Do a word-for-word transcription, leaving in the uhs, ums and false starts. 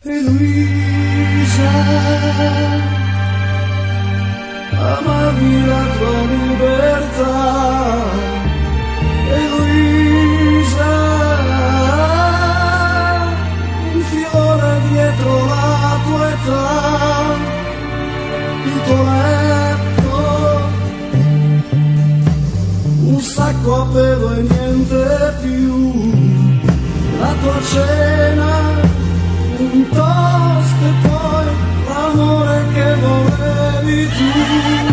Eloisa, amavi la tua libertà. Eloisa, un fiore dietro la tua età, il tuo letto, un sacco a pelo e niente più, la tua cena, un toast e poi l'amore che volevi tu.